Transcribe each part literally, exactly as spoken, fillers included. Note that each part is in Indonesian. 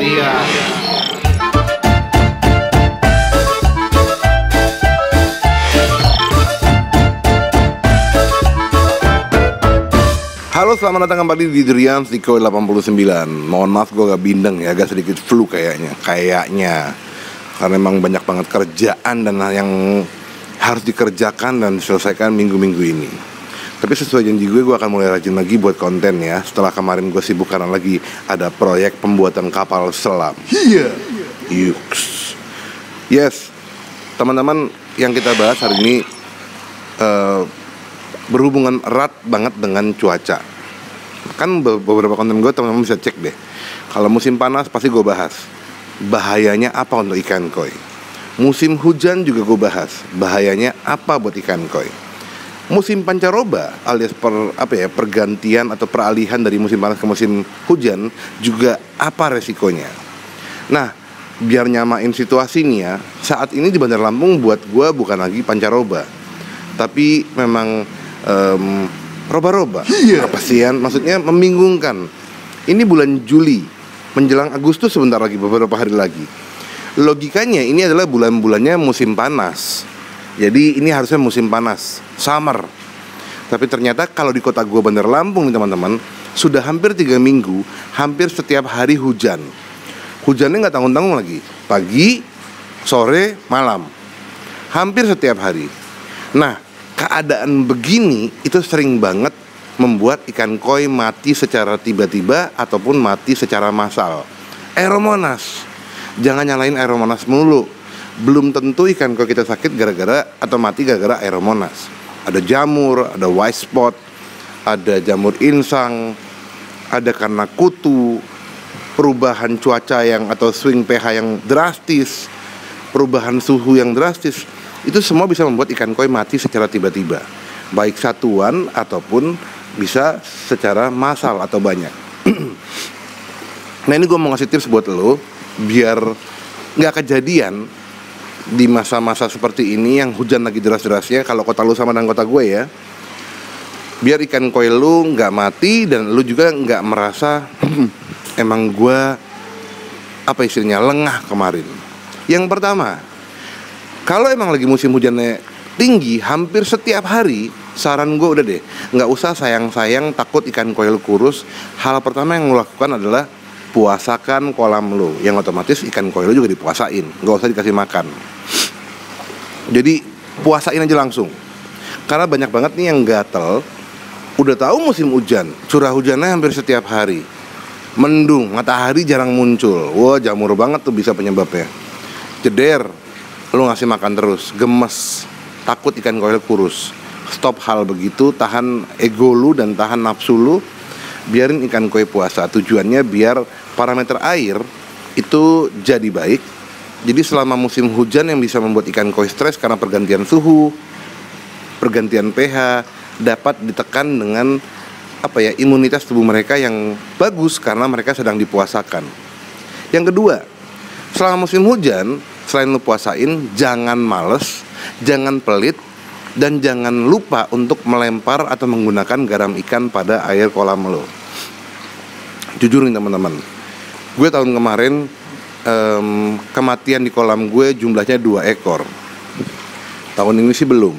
Iya. Halo, selamat datang kembali di Drians di Koi delapan puluh sembilan. Mohon maaf gue agak bindeng ya, agak sedikit flu kayaknya Kayaknya Karena memang banyak banget kerjaan dan yang harus dikerjakan dan diselesaikan minggu-minggu ini. Tapi sesuai janji gue, gue akan mulai rajin lagi buat konten ya. Setelah kemarin gue sibuk karena lagi ada proyek pembuatan kapal selam. Iya Yuks. Yes, teman-teman, yang kita bahas hari ini uh, berhubungan erat banget dengan cuaca. Kan beberapa konten gue teman-teman bisa cek deh. Kalau musim panas pasti gue bahas bahayanya apa untuk ikan koi. Musim hujan juga gue bahas bahayanya apa buat ikan koi. Musim pancaroba alias per, apa ya, pergantian atau peralihan dari musim panas ke musim hujan juga apa resikonya. Nah, biar nyamain situasinya, saat ini di Bandar Lampung buat gue bukan lagi pancaroba, tapi memang um, roba-roba. Yeah. Apa sih, maksudnya membingungkan. Ini bulan Juli menjelang Agustus, sebentar lagi, beberapa hari lagi. Logikanya ini adalah bulan-bulannya musim panas. Jadi ini harusnya musim panas, summer. Tapi ternyata kalau di kota gua Bandar Lampung nih teman-teman, sudah hampir tiga minggu, hampir setiap hari hujan. Hujannya nggak tanggung-tanggung lagi, pagi, sore, malam, hampir setiap hari. Nah, keadaan begini itu sering banget membuat ikan koi mati secara tiba-tiba ataupun mati secara massal. Aeromonas, jangan nyalain aeromonas melulu. Belum tentu ikan koi kita sakit gara-gara atau mati gara-gara aeromonas. Ada jamur, ada white spot, ada jamur insang, ada karena kutu, perubahan cuaca yang atau swing pH yang drastis, perubahan suhu yang drastis. Itu semua bisa membuat ikan koi mati secara tiba-tiba, baik satuan ataupun bisa secara massal atau banyak. Nah, ini gue mau ngasih tips buat lo biar gak kejadian di masa-masa seperti ini yang hujan lagi deras-derasnya. Kalau kota lu sama dengan kota gue ya, biar ikan koi lu gak mati dan lu juga gak merasa emang gue apa istilahnya lengah kemarin. Yang pertama, kalau emang lagi musim hujannya tinggi hampir setiap hari, saran gue udah deh, nggak usah sayang-sayang takut ikan koi lu kurus. Hal pertama yang lo lakukan adalah puasakan kolam lu, yang otomatis ikan koi lu juga dipuasain, nggak usah dikasih makan. Jadi puasain aja langsung. Karena banyak banget nih yang gatel, udah tahu musim hujan, curah hujannya hampir setiap hari, mendung, matahari jarang muncul. Wah, jamur banget tuh bisa penyebabnya. Jeder, lu ngasih makan terus, gemes, takut ikan koi lu kurus. Stop hal begitu, tahan ego lu dan tahan nafsu lu, biarin ikan koi puasa. Tujuannya biar parameter air itu jadi baik. Jadi selama musim hujan yang bisa membuat ikan koi stres karena pergantian suhu, pergantian pH, dapat ditekan dengan apa ya, imunitas tubuh mereka yang bagus karena mereka sedang dipuasakan. Yang kedua, selama musim hujan, selain lu puasain, jangan males, jangan pelit, dan jangan lupa untuk melempar atau menggunakan garam ikan pada air kolam lo. Jujur nih teman-teman, gue tahun kemarin um, kematian di kolam gue jumlahnya dua ekor. Tahun ini sih belum.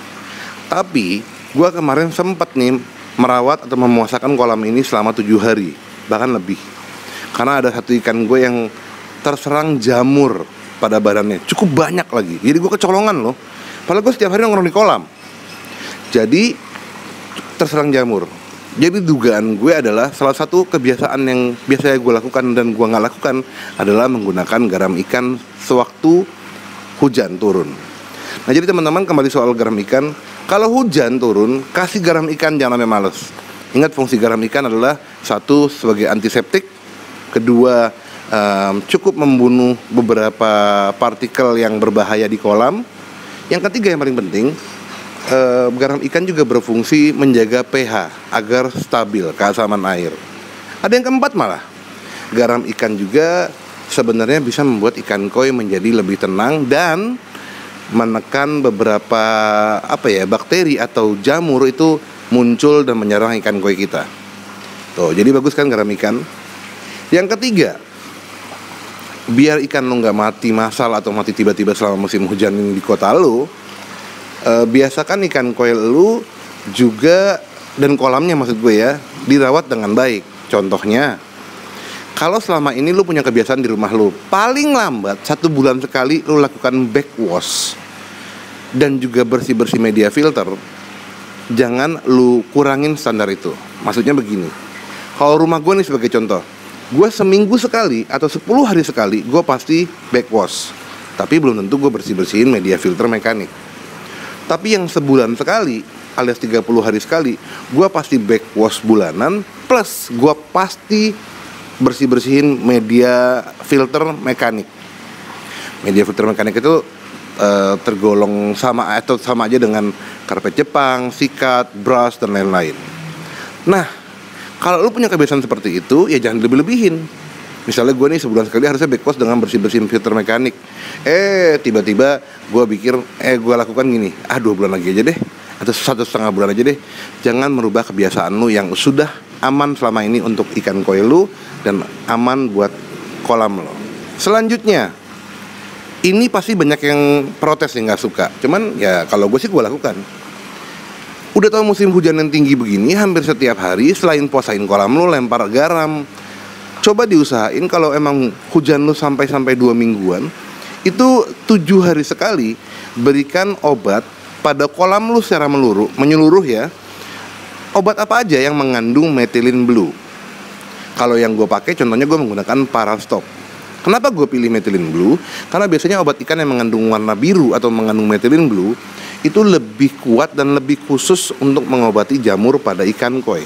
Tapi gue kemarin sempat nih merawat atau memuasakan kolam ini selama tujuh hari, bahkan lebih. Karena ada satu ikan gue yang terserang jamur pada badannya, cukup banyak lagi. Jadi gue kecolongan loh. Padahal gue setiap hari nongkrong di kolam. Jadi terserang jamur. Jadi dugaan gue adalah salah satu kebiasaan yang biasanya gue lakukan dan gue gak lakukan adalah menggunakan garam ikan sewaktu hujan turun. Nah, jadi teman-teman, kembali soal garam ikan, kalau hujan turun, kasih garam ikan, jangan sampai males. Ingat, fungsi garam ikan adalah satu, sebagai antiseptik. Kedua, um, cukup membunuh beberapa partikel yang berbahaya di kolam. Yang ketiga yang paling penting, eh, garam ikan juga berfungsi menjaga pH agar stabil keasaman air. Ada yang keempat malah, garam ikan juga sebenarnya bisa membuat ikan koi menjadi lebih tenang dan menekan beberapa apa ya, bakteri atau jamur itu muncul dan menyerang ikan koi kita. Tuh, jadi bagus kan garam ikan. Yang ketiga, biar ikan lu nggak mati massal atau mati tiba-tiba selama musim hujan ini di kota lu, uh, biasakan ikan koi lu juga, dan kolamnya maksud gue ya, dirawat dengan baik. Contohnya, kalau selama ini lu punya kebiasaan di rumah lu, paling lambat satu bulan sekali lu lakukan backwash dan juga bersih-bersih media filter, jangan lu kurangin standar itu. Maksudnya begini, kalau rumah gue nih sebagai contoh, gue seminggu sekali atau sepuluh hari sekali gue pasti backwash. Tapi belum tentu gue bersih-bersihin media filter mekanik. Tapi yang sebulan sekali alias tiga puluh hari sekali, gue pasti backwash bulanan, plus gue pasti bersih-bersihin media filter mekanik. Media filter mekanik itu uh, tergolong sama atau sama aja dengan karpet Jepang, sikat, brush, dan lain-lain. Nah, kalau lu punya kebiasaan seperti itu, ya jangan lebih-lebihin. Misalnya gue nih sebulan sekali harusnya backwash dengan bersih-bersihin filter mekanik. Eh, tiba-tiba gue pikir, eh gue lakukan gini, ah dua bulan lagi aja deh, atau satu setengah bulan aja deh. Jangan merubah kebiasaan lu yang sudah aman selama ini untuk ikan koi lu dan aman buat kolam lo. Selanjutnya, ini pasti banyak yang protes yang nggak suka. Cuman ya kalau gue sih gue lakukan. Udah tahu musim hujan yang tinggi begini, hampir setiap hari selain posain kolam lu, lempar garam. Coba diusahain kalau emang hujan lu sampai-sampai dua mingguan, itu tujuh hari sekali berikan obat pada kolam lu secara meluruh, menyeluruh ya. Obat apa aja yang mengandung methylene blue? Kalau yang gue pakai, contohnya gue menggunakan Parastop. Kenapa gue pilih methylene blue? Karena biasanya obat ikan yang mengandung warna biru atau mengandung methylene blue itu lebih kuat dan lebih khusus untuk mengobati jamur pada ikan koi.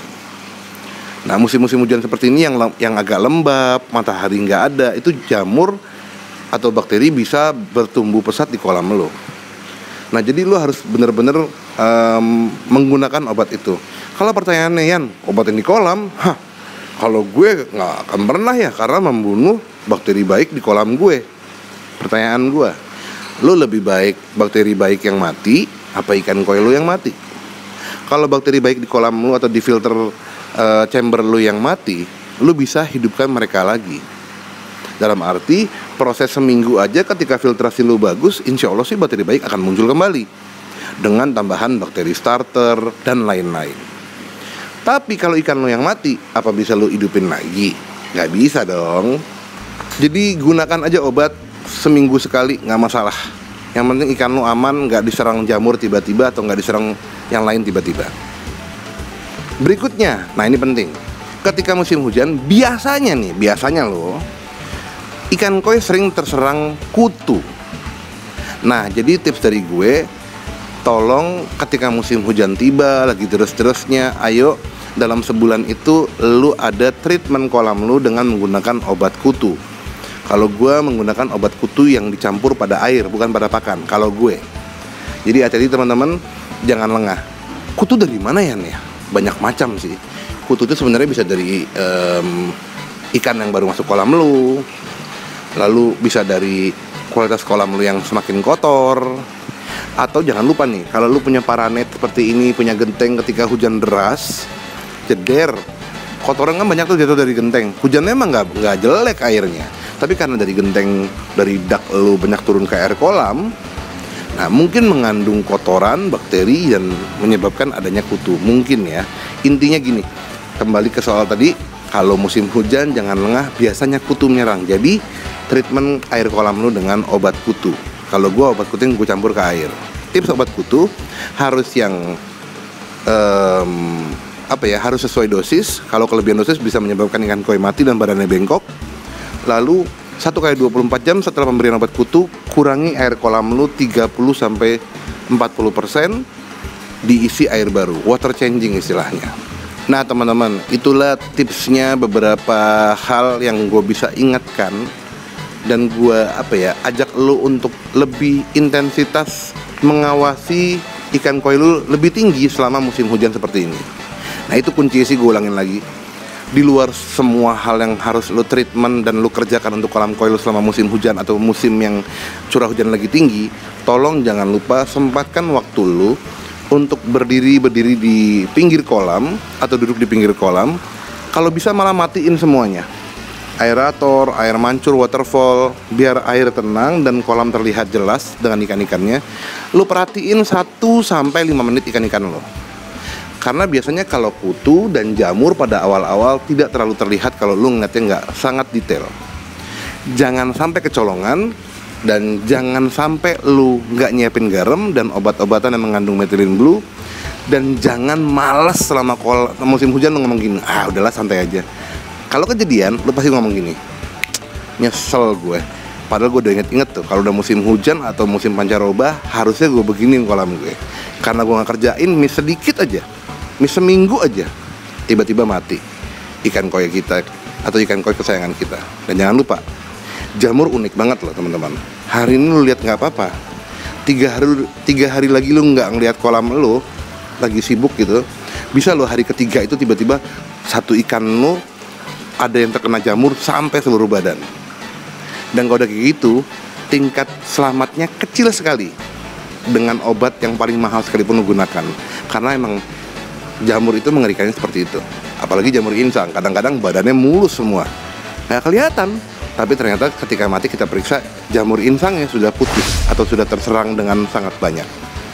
Nah, musim-musim hujan seperti ini yang yang agak lembab, matahari nggak ada, itu jamur atau bakteri bisa bertumbuh pesat di kolam lo. Nah, jadi lo harus benar-benar um, menggunakan obat itu. Kalau pertanyaannya, Yan, obat yang di kolam, hah, kalau gue nggak akan pernah ya, karena membunuh bakteri baik di kolam gue. Pertanyaan gue, lo lebih baik bakteri baik yang mati apa ikan koi lo yang mati? Kalau bakteri baik di kolam lo atau di filter uh, chamber lo yang mati, lo bisa hidupkan mereka lagi. Dalam arti proses seminggu aja ketika filtrasi lo bagus, insya Allah sih bakteri baik akan muncul kembali dengan tambahan bakteri starter dan lain-lain. Tapi kalau ikan lo yang mati, apa bisa lo hidupin lagi? Nggak bisa dong. Jadi gunakan aja obat seminggu sekali, nggak masalah. Yang penting ikan lu aman, nggak diserang jamur tiba-tiba atau nggak diserang yang lain tiba-tiba. Berikutnya, nah ini penting. Ketika musim hujan, biasanya nih, biasanya loh, ikan koi sering terserang kutu. Nah, jadi tips dari gue, tolong ketika musim hujan tiba, lagi terus-terusnya, ayo dalam sebulan itu lu ada treatment kolam lu dengan menggunakan obat kutu. Kalau gue menggunakan obat kutu yang dicampur pada air, bukan pada pakan. Kalau gue, jadi hati-hati teman-teman, jangan lengah. Kutu dari mana ya nih? Banyak macam sih. Kutu itu sebenarnya bisa dari um, ikan yang baru masuk kolam lu, lalu bisa dari kualitas kolam lu yang semakin kotor, atau jangan lupa nih, kalau lu punya paranet seperti ini, punya genteng ketika hujan deras, jeder, kotoran kan banyak tuh jatuh dari genteng. Hujannya emang nggak nggak jelek airnya. Tapi karena dari genteng, dari dak lu banyak turun ke air kolam, nah mungkin mengandung kotoran, bakteri, dan menyebabkan adanya kutu. Mungkin ya. Intinya gini, kembali ke soal tadi, kalau musim hujan jangan lengah, biasanya kutu menyerang. Jadi treatment air kolam lu dengan obat kutu. Kalau gue obat kutu yang gue campur ke air. Tips obat kutu harus yang um, apa ya, harus sesuai dosis. Kalau kelebihan dosis bisa menyebabkan ikan koi mati dan badannya bengkok. Lalu satu kali dua puluh empat jam setelah pemberian obat kutu, kurangi air kolam lu tiga puluh sampai empat puluh persen, diisi air baru, water changing istilahnya. Nah teman-teman, itulah tipsnya, beberapa hal yang gue bisa ingatkan dan gue apa ya, ajak lu untuk lebih intensitas mengawasi ikan koi lu lebih tinggi selama musim hujan seperti ini. Nah itu kunci sih, gue ulangin lagi. Di luar semua hal yang harus lu treatment dan lu kerjakan untuk kolam koi lu selama musim hujan atau musim yang curah hujan lagi tinggi, tolong jangan lupa sempatkan waktu lu untuk berdiri-berdiri di pinggir kolam atau duduk di pinggir kolam. Kalau bisa malah matiin semuanya. aerator, air mancur, waterfall, biar air tenang dan kolam terlihat jelas dengan ikan-ikannya. Lu perhatiin satu sampai lima menit ikan-ikan lo. Karena biasanya kalau kutu dan jamur pada awal-awal tidak terlalu terlihat kalau lu ngeliatnya nggak sangat detail. Jangan sampai kecolongan dan jangan sampai lu nggak nyiapin garam dan obat-obatan yang mengandung methylene blue. Dan jangan malas selama kol musim hujan lu ngomong gini, ah udahlah santai aja. Kalau kejadian, lu pasti ngomong gini, nyesel gue. Padahal gue udah inget-inget tuh, kalau udah musim hujan atau musim pancaroba, harusnya gue beginin kolam gue. Karena gue gak kerjain, miss sedikit aja, miss seminggu aja, tiba-tiba mati ikan koi kita atau ikan koi kesayangan kita. Dan jangan lupa, jamur unik banget loh teman-teman. Hari ini lu lihat nggak apa-apa, tiga hari tiga hari lagi lu nggak ngeliat kolam lu, lagi sibuk gitu, bisa lo hari ketiga itu tiba-tiba satu ikan lo ada yang terkena jamur sampai seluruh badan. Dan kalau udah kayak gitu, tingkat selamatnya kecil sekali dengan obat yang paling mahal sekalipun lo gunakan. Karena emang jamur itu mengerikannya seperti itu. Apalagi jamur insang, kadang-kadang badannya mulus semua, nggak kelihatan. Tapi ternyata ketika mati kita periksa, jamur insangnya sudah putih atau sudah terserang dengan sangat banyak.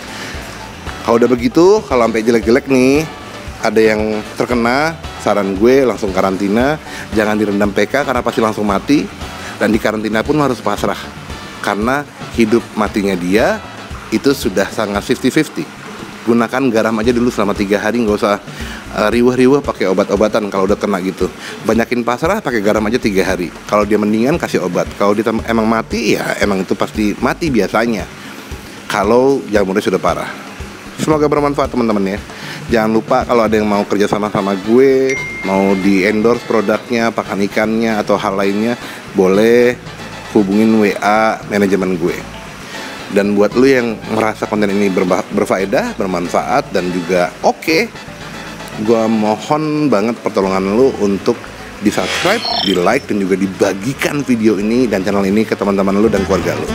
Kalau udah begitu, kalau sampai jelek-jelek nih, ada yang terkena, saran gue langsung karantina. Jangan direndam P K karena pasti langsung mati. Dan di karantina pun harus pasrah, karena hidup matinya dia itu sudah sangat fifty fifty. Gunakan garam aja dulu selama tiga hari, nggak usah uh, riweh-riweh pakai obat-obatan kalau udah kena gitu. Banyakin pasrah, pakai garam aja tiga hari. Kalau dia mendingan kasih obat. Kalau dia emang mati, ya emang itu pasti mati biasanya. Kalau jamurnya sudah parah. Semoga bermanfaat teman-teman ya. Jangan lupa kalau ada yang mau kerja sama sama gue, mau di endorse produknya, pakan ikannya atau hal lainnya, boleh hubungin W A manajemen gue. Dan buat lu yang merasa konten ini berba- berfaedah, bermanfaat dan juga oke, okay, gue mohon banget pertolongan lu untuk di subscribe, di like dan juga dibagikan video ini dan channel ini ke teman-teman lu dan keluarga lu.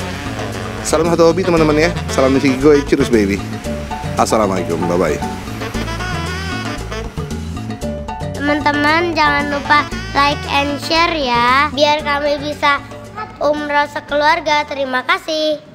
Salam satu hobi teman-teman ya. Salam misi gue, cheers baby. Assalamualaikum, bye-bye. Teman-teman jangan lupa like and share ya, biar kami bisa umroh sekeluarga. Terima kasih.